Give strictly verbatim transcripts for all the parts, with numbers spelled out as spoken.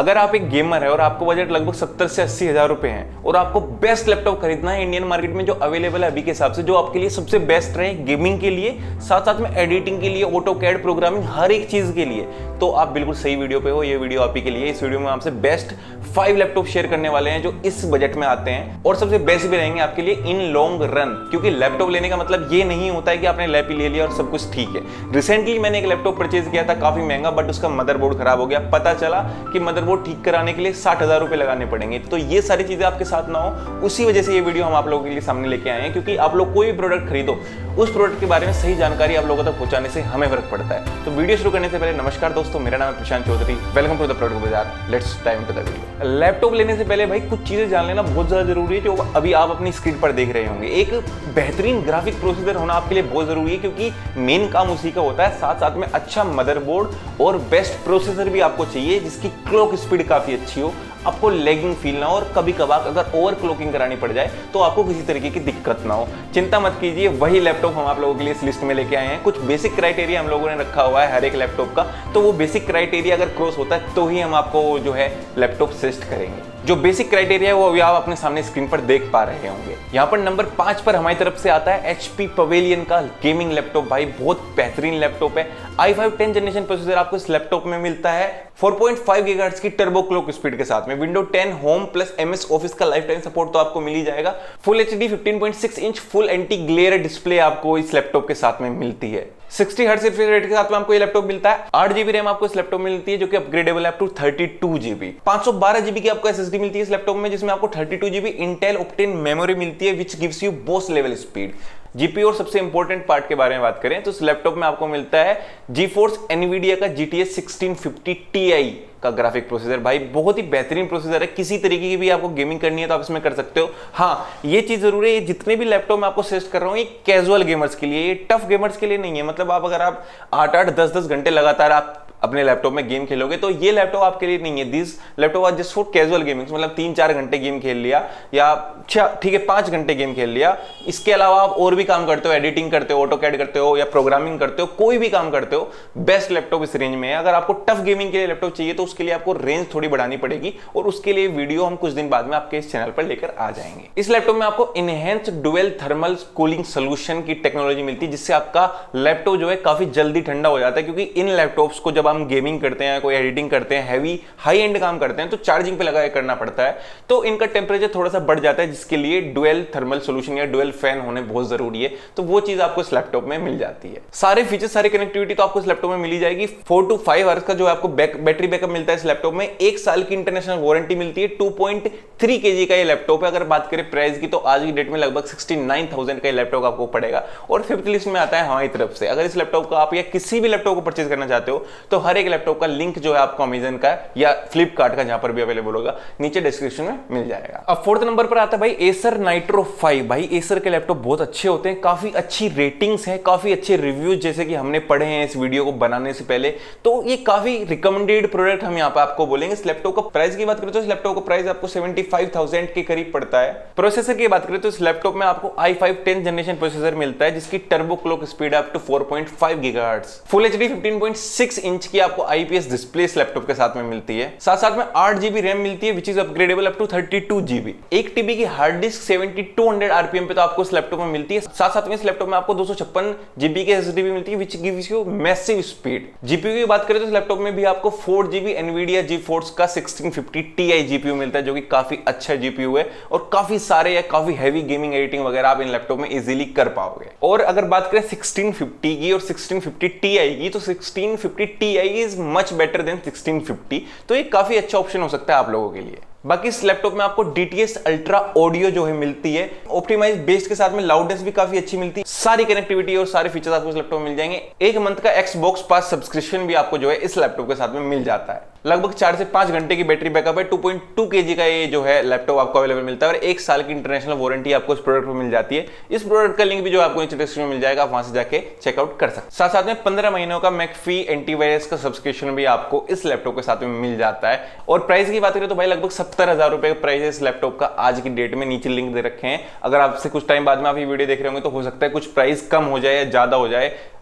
अगर आप एक गेमर है और आपको बजट लगभग सत्तर से अस्सी हजार रुपए है और आपको बेस्ट लैपटॉप खरीदना है इंडियन मार्केट में जो अवेलेबल है अभी के हिसाब से, जो आपके लिए सबसे बेस्ट रहे गेमिंग के लिए, साथ साथ में एडिटिंग के लिए, ऑटो कैड प्रोग्रामिंग, हर एक चीज के लिए, तो आप बिल्कुल सही वीडियो पे हो। ये वीडियो आप ही के लिए। इस वीडियो में आपसे बेस्ट फाइव लैपटॉप शेयर करने वाले हैं जो इस बजट में आते हैं और सबसे बेस्ट भी रहेंगे आपके लिए इन लॉन्ग रन, क्योंकि लैपटॉप लेने का मतलब ये नहीं होता है कि आपने लैप ही ले लिया और सब कुछ ठीक है। रिसेंटली मैंने एक लैपटॉप परचेज किया था, काफी महंगा, बट उसका मदरबोर्ड खराब हो गया। पता चला कि मदरबोर्ड ठीक कराने के लिए साठ हजार रुपए लगाने पड़ेंगे। तो ये सारी चीजें आपके साथ ना हो, उसी वजह से ये वीडियो हम आप लोगों के लिए सामने लेके आए हैं, क्योंकि आप लोग कोई भी प्रोडक्ट खरीदो उस प्रोडक्ट के बारे में सही जानकारी आप लोगों तक पहुंचाने से हमें फर्क पड़ता है। तो वीडियो शुरू करने से पहले नमस्कार दोस्तों, मेरा नाम है Prashant Chaudhary. Welcome to the product Bazaar. Let's dive into the video. Laptop लेने से पहले भाई कुछ चीजें जान लेना बहुत ज्यादा जरूरी है, जो अभी आप अपनी स्क्रीन पर देख रहे होंगे। एक बेहतरीन ग्राफिक प्रोसेसर होना आपके लिए बहुत जरूरी है, क्योंकि मेन काम उसी का होता है। साथ साथ में अच्छा मदरबोर्ड और बेस्ट प्रोसेसर भी आपको चाहिए, जिसकी क्लॉक स्पीड काफी अच्छी हो, आपको लैगिंग फील ना हो, और कभी कभार अगर ओवर क्लॉकिंग करानी पड़ जाए तो आपको किसी तरीके की दिक्कत ना हो। चिंता मत कीजिए, वही लैपटॉप हम आप लोगों के लिए इस लिस्ट में लेके आए हैं। कुछ बेसिक क्राइटेरिया हम लोगों ने रखा हुआ है हर एक लैपटॉप का, तो वो बेसिक क्राइटेरिया अगर क्रॉस होता है तो ही हम आपको जो है लैपटॉप सजेस्ट करेंगे। जो बेसिक क्राइटेरिया है वो अभी आप अपने सामने स्क्रीन पर देख पा रहे होंगे। यहाँ पर नंबर पांच पर हमारी तरफ से आता है एचपी पवेलियन का गेमिंग लैपटॉप। भाई बहुत बेहतरीन लैपटॉप है। I five ten generation processor आपको इस लैपटॉप में मिलता है फोर पॉइंट फाइव गीगाहर्ट्ज की टर्बो क्लॉक स्पीड के साथ में। Window ten home plus MS office का लाइफ टाइम सपोर्ट तो आपको मिल ही जाएगा। Full HD fifteen point six inch full anti glare display आपको इस लैपटॉप के साथ में मिलती है। सिक्सटी हर्ट्ज रिफ्रेश रेट के साथ में आपको ये लैपटॉप मिलता है। आठ जीबी रैम आपको इस लैपटॉप में मिलती है, जो कि अपग्रेडेबल है up to thirty two GB. पांच सौ बारह जीबी की आपको एसएसडी मिलती है इस लैपटॉप में, जिसमें आपको thirty two GB Intel Optane memory मिलती है, which gives you boss level speed. GPU और सबसे इंपॉर्टेंट पार्ट के बारे में बात करें तो इस लैपटॉप में आपको मिलता है जीफोर्स एनवीडिया का जीटीएस सिक्सटीन फिफ्टी टीआई का ग्राफिक प्रोसेसर। भाई बहुत ही बेहतरीन प्रोसेसर है। किसी तरीके की भी आपको गेमिंग करनी है तो आप इसमें कर सकते हो। हाँ, ये चीज जरूर है, ये जितने भी लैपटॉप मैं आपको सजेस्ट कर रहा हूँ ये कैजुअल गेमर्स के लिए, ये टफ गेमर्स के लिए नहीं है। मतलब आप अगर आप आठ आठ दस दस घंटे लगातार आप अपने लैपटॉप में गेम खेलोगे तो ये लैपटॉप आपके लिए नहीं है। This laptop are just for casual gaming, मतलब तीन चार घंटे गेम खेल लिया या ठीक है पांच घंटे गेम खेल लिया, इसके अलावा आप और भी काम करते हो, एडिटिंग करते हो, ऑटो कैड करते हो या प्रोग्रामिंग करते हो, कोई भी काम करते हो, बेस्ट लैपटॉप इस रेंज में है। अगर आपको टफ गेमिंग के लिए लैपटॉप चाहिए तो उसके लिए आपको रेंज थोड़ी बढ़ानी पड़ेगी, और उसके लिए वीडियो हम कुछ दिन बाद में आपके इस चैनल पर लेकर आ जाएंगे। इस लैपटॉप में आपको enhanced dual thermal cooling solution की टेक्नोलॉजी मिलती है, जिससे आपका लैपटॉप जो है काफी जल्दी ठंडा हो जाता है। क्योंकि इन लैपटॉप्स को जब हम गेमिंग करते हैं, कोई एडिटिंग करते हैं, हैवी हाई एंड काम करते हैं, तो चार्जिंग पे लगा करना पड़ता है, तो इनका टेंपरेचर थोड़ा सा बढ़ जाता है, जिसके लिए डुअल थर्मल सॉल्यूशन या डुअल फैन होने बहुत जरूरी है। तो वो चीज आपको इस लैपटॉप में मिल जाती है। सारे फीचर्स, सारी कनेक्टिविटी तो आपको इस लैपटॉप में मिल जाएगी। फोर टू फाइव आवर्स का जो आपको बैटरी बैकअप मिलता है इस लैपटॉप में। एक साल की इंटरनेशनल वारंटी मिलती है। टू पॉइंट थ्री केजी का ये लैपटॉप है। अगर बात करें प्राइस की तो आज की डेट में लगभग सिक्सटी नाइन थाउजेंड का लैपटॉप आपको पड़ेगा, और फिफ्थ लिस्ट में आता है हमारी तरफ से। अगर इस लैपटॉप का आप या किसी भी लैपटॉप को परचेज करना चाहते हो तो हर एक लैपटॉप का लिंक जो है आपको अमेजन का या फ्लिपकार्ट का, जहां पर भी अवेलेबल होगा, नीचे डिस्क्रिप्शन में मिल जाएगा। अब फोर्थ नंबर पर आता है भाई एसर नाइट्रो फाइव। भाई एसर के लैपटॉप बहुत अच्छे होते हैं, काफी अच्छी रेटिंग्स हैं, काफी अच्छे रिव्यूज जैसे कि हमने पढ़े हैं इस वीडियो को बनाने से पहले, तो ये काफी रिकमेंडेड प्रोडक्ट हम यहाँ पे आपको बोलेंगे। इस लैपटॉप का प्राइस की बात करें तो इस लैपटॉप का प्राइस आपको सेवेंटी फाइव थाउजेंड के करीब पड़ता है। प्रोसेसर की बात करें तो इस लैपटॉप में आपको i five ten generation processor मिलता है, जिसकी turbo clock speed up to four point five gigahertz. Full HD fifteen point six inch की आपको आईपीएस डिस्प्ले इस लैपटॉप के साथ में मिलती है। साथ साथ में आठ जीबी रैम मिलती है, which is upgradeable up to thirty two GB. एक टीबी की hard disk seventy two hundred RPM पे तो आपको इस लैपटॉप में मिलती है। साथ साथ में इस लैपटॉप में आपको दो सौ छप्पन जीबी की एसएसडी भी मिलती है, which gives you massive speed. GPU की बात करें तो इस लैपटॉप में भी आपको फोर जीबी एनवीडिया जीफोर्स का सिक्सटीन फिफ्टी टीआई जीपीयू मिलता है, जो कि काफी अच्छा जीपीयू है, और काफी सारे या काफी हैवी गेमिंग एडिटिंग वगैरह आप इन लैपटॉप में इजीली कर पाओगे। और अगर बात करें सिक्सटीन फिफ्टी की और सिक्सटीन फिफ्टी टीआई की, तो sixteen fifty Ti is much better than sixteen fifty, तो ये काफी अच्छा ऑप्शन हो सकता है आप लोगों के लिए। बाकी इस लैपटॉप में आपको D T S ultra audio जो है मिलती है, ऑप्टिमाइज बेस के साथ में लाउडनेस भी काफी अच्छी मिलती है। सारी कनेक्टिविटी और सारे फीचर्स आपको इस लैपटॉप में मिल जाएंगे। एक मंथ का एक्सबॉक्स पास सब्सक्रिप्शन भी आपको जो है इस लैपटॉप के साथ में मिल जाता है। लगभग चार से पांच घंटे की बैटरी बैकअप है। टू पॉइंट टू केजी का ये जो है लैपटॉप आपको अवेलेबल मिलता है, और एक साल की इंटरनेशनल वारंटी आपको इस प्रोडक्ट पर मिल जाती है। इस प्रोडक्ट का लिंक भी जो आपको नीचे डिस्क्रिप्शन में मिल जाएगा, आप वहां से जाके चेकआउट कर सकते हैं। साथ साथ में पंद्रह महीनों का मैकफी एंटीवायरस का सब्सक्रिप्शन भी आपको इस लैपटॉप के साथ में मिल जाता है। और प्राइस की बात करें तो भाई लगभग सत्तर हजार रुपए का प्राइस है इस लैपटॉप का आज की डेट में। नीचे लिंक दे रखे हैं, अगर आपसे कुछ टाइम बाद में आप ये वीडियो देख रहे होंगे तो हो सकता है कुछ प्राइस कम हो जाए या ज्यादा हो जाए।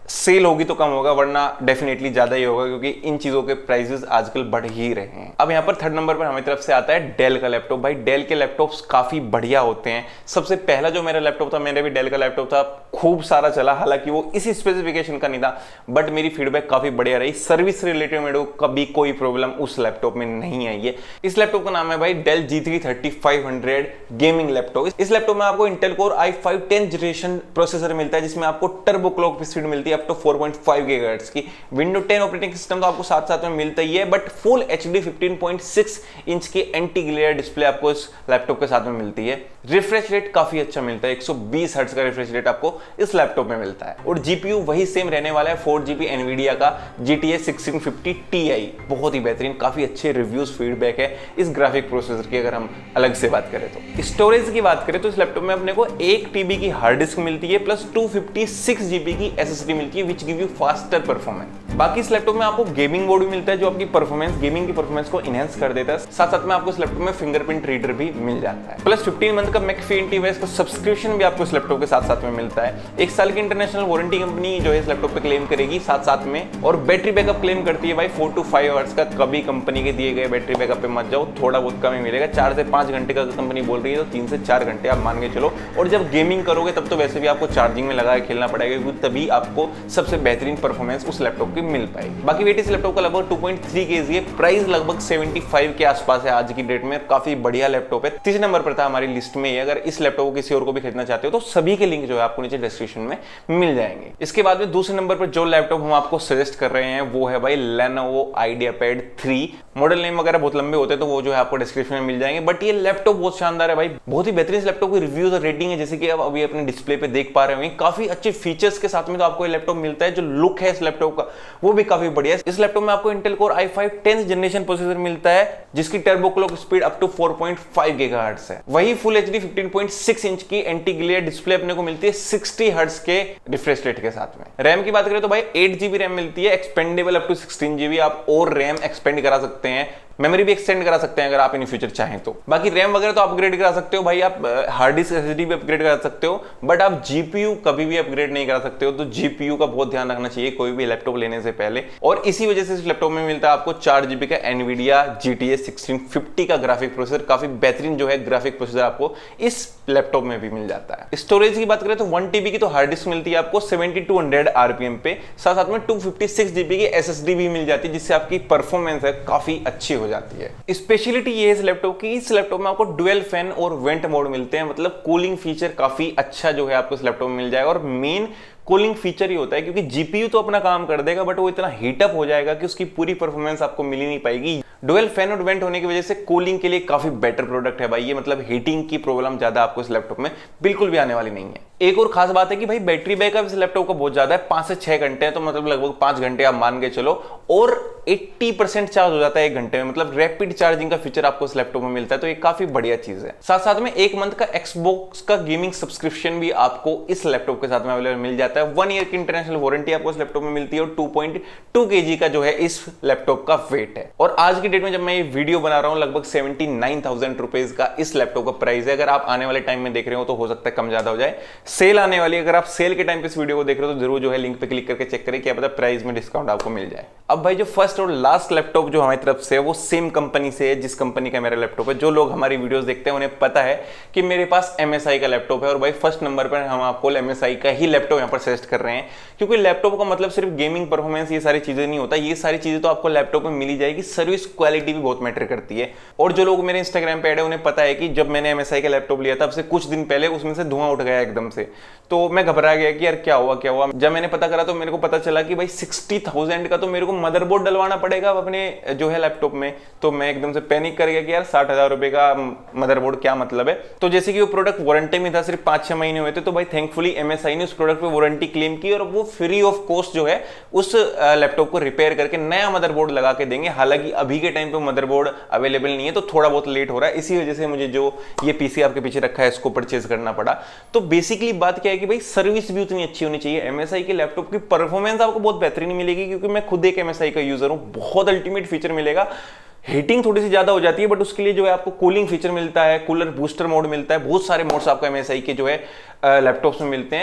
सेल होगी तो कम होगा, वरना डेफिनेटली ज्यादा ही होगा, क्योंकि इन चीजों के प्राइसेस आजकल बढ़ ही रहे हैं। अब यहाँ पर थर्ड नंबर पर हमारी तरफ से आता है डेल का लैपटॉप। भाई डेल के लैपटॉप्स काफी बढ़िया होते हैं। सबसे पहला जो मेरा लैपटॉप था, मेरा भी डेल का लैपटॉप था, खूब सारा चला, हालांकि वो इसी स्पेसिफिकेशन का नहीं था, बट मेरी फीडबैक काफी बढ़िया रही। सर्विस रिलेटेड मेरे को कभी कोई प्रॉब्लम उस लैपटॉप में नहीं आई है। इस लैपटॉप का नाम है भाई Dell G three thirty five hundred gaming laptop. इस लैपटॉप में आपको Intel core i five tenth generation processor मिलता है, जिसमें आपको टर्बो क्लॉक स्पीड मिलती है up to four point five gigahertz की। विंडो टेन ऑपरेटिंग सिस्टम तो आपको साथ साथ में मिलता ही है, but full HD fifteen point six inch की एंटी ग्लेयर डिस्प्ले आपको इस लैपटॉप के साथ में मिलती है। रिफ्रेश रेट काफी अच्छा मिलता है, एक सौ बीस हर्ट्ज का रिफ्रेश रेट आपको इस लैपटॉप में मिलता है। और जीपीयू वही सेम रहने वाला है, फोर जीबी एनवीडिया का G T A sixteen fifty T I. बहुत ही बेहतरीन, काफी अच्छे रिव्यूज फीडबैक है इस ग्राफिक प्रोसेसर की। अगर हम अलग से बात करें तो स्टोरेज की बात करें तो इस लैपटॉप में अपने को एक टीबी की हार्ड डिस्क मिलती है, plus two fifty six GB की एसएसडी मिलती है, which give you faster performance. बाकी इस लैपटॉप में आपको गेमिंग मोड भी मिलता है, जो आपकी परफॉर्मेंस गेमिंग की परफॉर्मेंस को इनहेंस कर देता है। साथ साथ में आपको इस लैपटॉप में फिंगरप्रिंट रीडर भी मिल जाता है, प्लस फिफ्टीन मंथ का मैकफी एंटीवायरस का सब्सक्रिप्शन भी आपको इस लैपटॉप के साथ साथ में मिलता है। एक साल की इंटरनेशनल वारंटी कंपनी जो है इस लैपटॉप पे क्लेम करेगी साथ साथ में, और बैटरी बैकअप क्लेम करती है भाई फोर टू फाइव आवर्स का। कभी कंपनी के दिए गए बैटरी बैकअप पे मत जाओ, थोड़ा बहुत कम ही मिलेगा। चार से पांच घंटे का कंपनी बोल रही है तो तीन से चार घंटे आप मान के चलो। और जब गेमिंग करोगे तब तो वैसे भी आपको चार्जिंग में लगा के खेलना पड़ेगा, क्योंकि तभी आपको सबसे बेहतरीन परफॉर्मेंस उस लैपटॉप की मिल पाएगी। बाकी वेट इस लैपटॉप का लगभग टू पॉइंट थ्री केजी है, प्राइस लगभग सेवेंटी फाइव के आसपास है आज की डेट में। काफी बढ़िया लैपटॉप है, तीसरे नंबर पर था हमारी लिस्ट में। अगर इस लैपटॉप को किसी और को भी खरीदना चाहते हो तो सभी के लिंक जो है आपको नीचे डिस्क्रिप्शन में मिल जाएंगे। इसके बाद में दूसरे नंबर पर जो लैपटॉप हम आपको सजेस्ट कर रहे हैं वो है भाई Lenovo IdeaPad three. Model name वगैरह बहुत लंबे होते हैं तो वो जो है आपको डिस्क्रिप्शन में मिल जाएंगे, बट ये लैपटॉप बहुत शानदार है भाई, बहुत ही बेहतरीन लैपटॉप की रिव्यूज और रेटिंग है, जैसे कि आप अभी अपने डिस्प्ले पे देख पा रहे होंगे। काफी अच्छे फीचर्स के साथ में तो आपको ये लैपटॉप मिलता है। जो लुक है इस लैपटॉप का वो भी काफी बढ़िया है। इस लैपटॉप में आपको Intel core i five tenth generation processor मिलता है, जिसकी turbo clock speed up to four point five gigahertz है। वही full HD fifteen point six inch की एंटी ग्लेयर डिस्प्ले अपने को मिलती है सिक्सटी हर्ट्ज के रिफ्रेश रेट के साथ में। रैम की बात करें तो भाई एट जीबी रैम मिलती है, expandable up to sixteen GB. आप और रैम एक्सपेंड करा सकते हैं, मेमोरी भी एक्सटेंड करा सकते हैं अगर आप इन फ्यूचर चाहें तो। बाकी रैम वगैरह तो अपग्रेड करा सकते हो भाई, आप हार्ड डिस्क एसएसडी भी अपग्रेड करा सकते हो, बट आप जीपीयू कभी भी अपग्रेड नहीं करा सकते हो। तो जीपीयू का बहुत ध्यान रखना चाहिए कोई भी लैपटॉप लेने से पहले। और इसी वजह से इस लैपटॉप में मिलता है आपको चार जीबी का Nvidia G T A sixteen fifty का ग्राफिक प्रोसेसर। काफी बेहतरीन जो है ग्राफिक प्रोसेसर आपको इस लैपटॉप में भी मिल जाता है। स्टोरेज की बात करें तो वन टीबी की तो हार्ड डिस्क मिलती है आपको सेवेंटी टू हंड्रेड आरपीएम पे, साथ साथ में टू फिफ्टी सिक्स जीबी की एसएसडी भी मिल जाती है, जिससे आपकी परफॉर्मेंस है काफी अच्छी हो जाती है। स्पेशलिटी ये है इस लैपटॉप की, इस लैपटॉप में आपको डुअल फैन और वेंट मोड मिलते हैं, मतलब कूलिंग फीचर काफी अच्छा जो है आपको इस लैपटॉप में मिल जाएगा। और मेन कूलिंग फीचर ही होता है, क्योंकि जीपीयू तो अपना काम कर देगा, बट वो इतना हीटअप हो जाएगा कि उसकी पूरी परफॉर्मेंस आपको मिल ही नहीं पाएगी। डुअल फैन और वेंट होने की वजह से कूलिंग के लिए काफी बेटर प्रोडक्ट है भाई ये, मतलब हीटिंग की प्रॉब्लम ज्यादा आपको इस लैपटॉप में बिल्कुल भी आने वाली नहीं है। एक और खास बात है कि भाई बैटरी बैकअप इस लैपटॉप का बहुत ज्यादा है, पांच से छह घंटे है, तो मतलब लगभग पांच घंटे आप मान के चलो, और अस्सी परसेंट चार्ज हो जाता है एक घंटे में, मतलब रैपिड चार्जिंग का फीचर आपको इस लैपटॉप में मिलता है, तो ये काफी बढ़िया चीज है। साथ साथ में एक मंथ का एक्सबॉक्स का गेमिंग सब्सक्रिप्शन भी आपको इस लैपटॉप के साथ में अवेलेबल मिल जाता है। वन ईयर की इंटरनेशनल वारंटी आपको इस लैपटॉप में मिलती है, और टू पॉइंट टू केजी का जो है इस लैपटॉप का वेट है। और आज की डेट में जब मैं ये वीडियो बना रहा हूं, लगभग सेवेंटी नाइन थाउजेंड रुपीज का इस लैपटॉप का प्राइस है। अगर आप आने वाले टाइम में देख रहे हो तो हो सकता है कम ज्यादा हो जाए, सेल आने वाली है। अगर आप सेल के टाइम पे इस वीडियो को देख रहे हो तो जरूर जो है लिंक पे क्लिक करके चेक करें, क्या पता प्राइस में डिस्काउंट आपको मिल जाए। अब भाई जो फर्स्ट और लास्ट लैपटॉप जो हमारी तरफ से है वो सेम कंपनी से है जिस कंपनी का मेरा लैपटॉप है। जो लोग हमारी वीडियोस देखते हैं उन्हें पता है कि मेरे पास एमएसआई का लैपटॉप है, और भाई फर्स्ट नंबर पर हम आपको एमएसआई का ही लैपटॉप यहाँ पर सजेस्ट कर रहे हैं, क्योंकि लैपटॉप का मतलब सिर्फ गेमिंग परफॉर्मेंस ये सारी चीजें नहीं होता, ये सारी चीजें तो आपको लैपटॉप में मिली जाएगी। सर्विस क्वालिटी भी बहुत मैटर करती है। और जो लोग मेरे इंस्टाग्राम पे ऐड है उन्हें पता है कि जब मैंने एमएसआई का लैपटॉप लिया था अब से कुछ दिन पहले उसमें से धुआं उठ गया एकदम से, तो मैं घबरा गया कि यार क्या हुआ क्या हुआ। जब मैंने पता करा तो मेरे को पता चला कि भाई सिक्सटी थाउजेंड का तो मेरे को मदरबोर्ड डलवाना पड़ेगा अपने जो है लैपटॉप में। तो मैं एकदम से पैनिक कर गया कि यार साठ हजार रुपए का मदरबोर्ड क्या मतलब है। तो जैसे कि वो प्रोडक्ट वारंटी में था, सिर्फ पांच छह महीने हुए थे, तो भाई थैंकफुली एमएसआई ने उस प्रोडक्ट पे वारंटी क्लेम की और वो फ्री ऑफ कॉस्ट जो है उस लैपटॉप को रिपेयर करके नया मदरबोर्ड लगा के देंगे। हालांकि अभी के टाइम पे मदरबोर्ड अवेलेबल नहीं है, तो थोड़ा बहुत लेट हो रहा है, इसी वजह से मुझे जो ये पीसी आपके पीछे रखा है इसको परचेज करना पड़ा। तो बेसिकली बात क्या है कि भाई सर्विस भी उतनी अच्छी होनी चाहिए। एमएसआई के लैपटॉप की परफॉर्मेंस आपको बहुत बेहतरीन मिलेगी, क्योंकि मैं खुद एक एमएसआई का यूजर हूं, बहुत अल्टीमेट फीचर मिलेगा। हीटिंग थोड़ी सी ज्यादा हो जाती है, बट उसके लिए जो है आपको कूलिंग फीचर मिलता है, कूलर बूस्टर मोड मिलता है, बहुत सारे मोड्स आपको एमएसआई के जो है लैपटॉप्स में मिलते हैं।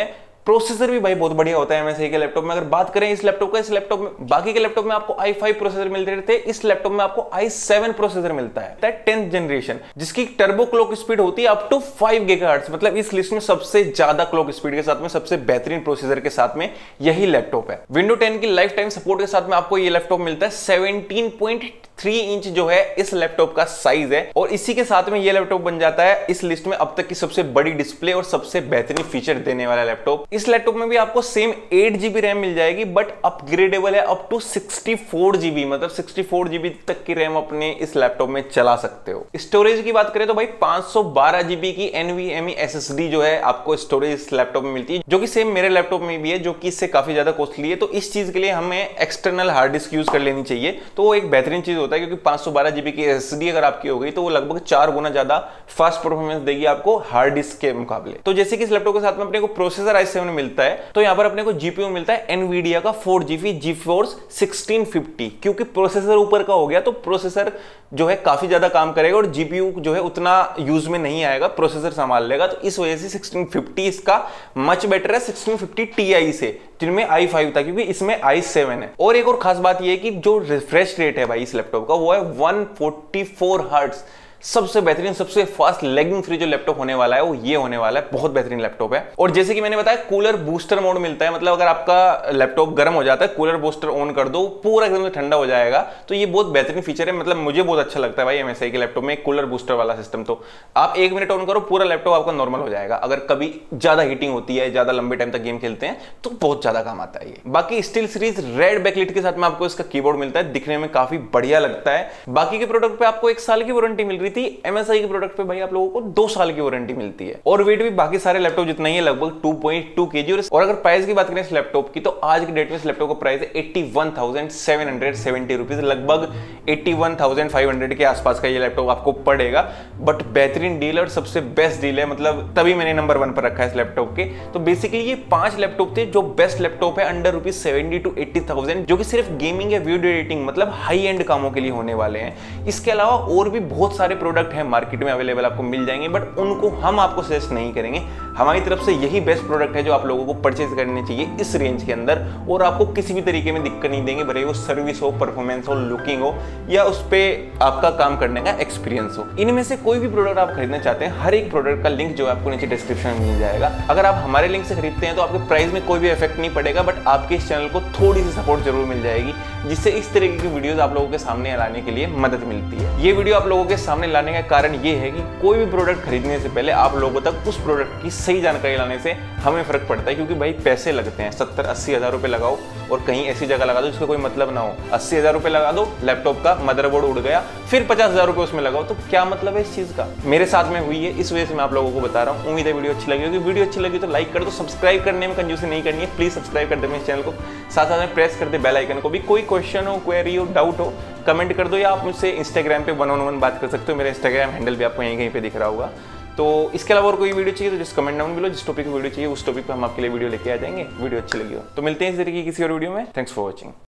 प्रोसेसर भी भाई बहुत बढ़िया होता है एमएसआई के लैपटॉप में। अगर बात करें इस लैपटॉप का, इस लैपटॉप में बाकी के लैपटॉप में आपको आई फाइव प्रोसेसर मिलते रहते हैं, इस लैपटॉप में आपको आई सेवन प्रोसेसर मिलता है टेंथ जनरेशन, जिसकी टर्बो क्लॉक स्पीड होती है अप टू फाइव गीगाहर्ट्ज। मतलब इस लिस्ट में सबसे ज्यादा क्लॉक स्पीड के साथ में, सबसे बेहतरीन प्रोसेसर के साथ में यही लैपटॉप है। विंडो टेन की लाइफ टाइम सपोर्ट के साथ में आपको ये लैपटॉप मिलता है। सेवनटीन पॉइंट थ्री इंच जो है इस लैपटॉप का साइज है, और इसी के साथ में ये लैपटॉप बन जाता है इस लिस्ट में अब तक की सबसे बड़ी डिस्प्ले और सबसे बेहतरीन फीचर देने वाला लैपटॉप। इस लैपटॉप में भी आपको सेम एट जीबी रैम मिल जाएगी, बट अपग्रेडेबल है up to sixty four GB, मतलब सिक्सटी फोर जीबी तक की रैम अपने इस लैपटॉप में चला सकते हो। स्टोरेज की बात करें तो भाई पांच सौ बारह जीबी की एनवीएमई एसएसडी जो है आपको स्टोरेज इस लैपटॉप में मिलती है, जो कि सेम मेरे लैपटॉप में भी है, जो कि इससे काफी ज्यादा कॉस्टली है। तो इस चीज के लिए हमें एक्सटर्नल हार्ड डिस्क यूज कर लेनी चाहिए, तो वो एक बेहतरीन चीज होता है, क्योंकि पांच सौ बारह जीबी की एसएसडी अगर आपकी हो गई तो वो लगभग चार गुना ज्यादा फास्ट परफॉर्मेंस देगी आपको हार्ड डिस्क के मुकाबले। तो जैसे कि इस लैपटॉप के साथ में अपने को प्रोसेसर आई सेवन मिलता है, तो यहां पर अपने को जीपीयू मिलता है एनवीडिया का four GB GeForce sixteen fifty. क्योंकि प्रोसेसर ऊपर का हो गया तो प्रोसेसर जो है काफी ज्यादा काम करेगा और जीपीयू जो है उतना यूज में नहीं आएगा, प्रोसेसर संभाल लेगा। तो इस वजह से सिक्सटीन फिफ्टी इसका मच बेटर है सिक्सटीन फिफ्टी टीआई से, जिनमें आई फाइव था, क्योंकि इसमें आई सेवन है। और एक और खास बात यह है कि जो रिफ्रेश रेट है भाई इस लैपटॉप का वो है वन फोर्टी फोर हर्ट्ज। सबसे बेहतरीन, सबसे फास्ट लैगिंग फ्री जो लैपटॉप होने वाला है वो ये होने वाला है। बहुत बेहतरीन लैपटॉप है। और जैसे कि मैंने बताया कूलर बूस्टर मोड मिलता है, मतलब अगर आपका लैपटॉप गर्म हो जाता है, कूलर बूस्टर ऑन कर दो, पूरा एकदम से ठंडा हो जाएगा। तो ये बहुत बेहतरीन फीचर है, मतलब मुझे बहुत अच्छा लगता है भाई एमएसआई के लैपटॉप में कूलर बूस्टर वाला सिस्टम। तो आप एक मिनट ऑन करो, पूरा लैपटॉप आपका नॉर्मल हो जाएगा। अगर कभी ज्यादा हीटिंग होती है, ज्यादा लंबे टाइम तक गेम खेलते हैं, तो बहुत ज्यादा काम आता है ये। बाकी स्टील सीरीज रेड बैकलाइट के साथ में आपको इसका कीबोर्ड मिलता है, दिखने में काफी बढ़िया लगता है। बाकी के प्रोडक्ट पे आपको एक साल की वारंटी मिल रही थी, एमएसआई प्रोडक्ट पे भाई आप लोगों को दो साल की वारंटी मिलती है। और वेट भी बाकी सारे लैपटॉप जितना ही है, लगभग टू पॉइंट टू केजी। और अगर प्राइस की बात करें इस लैपटॉप की, तो आज की डेट में इस लैपटॉप का प्राइस है eighty one thousand seven hundred seventy rupees, लगभग eighty one thousand five hundred के आसपास का ये लैपटॉप आपको पड़ेगा। बट बेहतरीन डील और सबसे बेस्ट डील है, मतलब तभी मैंने नंबर वन पर रखा है इस लैपटॉप के। तो बेसिकली ये पांच लैपटॉप थे जो बेस्ट लैपटॉप है under rupees seventy two eighty thousand, जो कि सिर्फ गेमिंग या वीडियो एडिटिंग, मतलब हाई एंड कामों के लिए होने वाले हैं। इसके अलावा और भी बहुत सारे प्रोडक्ट हैं मार्केट में अवेलेबल, आपको मिल जाएंगे, बट उनको हम आपको सजेस्ट नहीं करेंगे। हमारी तरफ से यही बेस्ट प्रोडक्ट है जो आप लोगों को परचेज करने चाहिए इस रेंज के अंदर, और आपको किसी भी तरीके में दिक्कत नहीं देंगे, भले वो सर्विस हो, परफॉर्मेंस हो, लुकिंग हो, या उस पर आपका काम करने का एक्सपीरियंस हो। इनमें से कोई भी प्रोडक्ट आप खरीदना चाहते हैं, हर एक प्रोडक्ट का लिंक जो है आपको नीचे डिस्क्रिप्शन में मिल जाएगा। अगर आप हमारे लिंक से खरीदते हैं तो आपके प्राइस में कोई भी इफेक्ट नहीं पड़ेगा, बट आपके इस चैनल को थोड़ी सी सपोर्ट जरूर मिल जाएगी, जिससे इस तरीके की वीडियोस आप लोगों के सामने लाने के लिए मदद मिलती है। ये वीडियो आप लोगों के सामने लाने का कारण ये है कि कोई भी प्रोडक्ट खरीदने से पहले आप लोगों तक उस प्रोडक्ट की सही जानकारी लाने से हमें फर्क पड़ता है, क्योंकि भाई पैसे लगते हैं, सत्तर अस्सी हजार रुपए लगाओ और कहीं ऐसी जगह लगा दो जिसका कोई मतलब ना हो। अस्सी हजार रुपए लगा दो, लैपटॉप का मदरबोर्ड उड़ गया, फिर पचास हजार रुपए उसमें लगाओ, तो क्या मतलब है इस चीज का? मेरे साथ में हुई है, इस वजह से मैं आप लोगों को बता रहा हूँ। उम्मीद है वीडियो अच्छी लगी होगी। वीडियो अच्छी लगी तो लाइक कर दो, सब्सक्राइब करने में कंजूसी नहीं करनी है, प्लीज सब्सक्राइब कर दे मेरे चैनल को, साथ साथ में प्रेस कर दे बेल आइकन को भी। कोई क्वेश्चन हो, क्वेरी हो, डाउट हो, कमेंट कर दो, या आप मुझसे इंस्टाग्राम पे वन ऑन वन बात कर सकते हो। मेरा इंस्टाग्राम हैंडल भी आपको यहीं कहीं पे दिख रहा होगा। तो इसके अलावा और कोई वीडियो चाहिए तो जिस कमेंट डाउन बिलो, जिस टॉपिक की वीडियो चाहिए उस टॉपिक पे हम आपके लिए वीडियो लेके आ जाएंगे। वीडियो अच्छी लगी हो तो मिलते हैं इस तरीके की किसी और वीडियो में। Thanks for watching.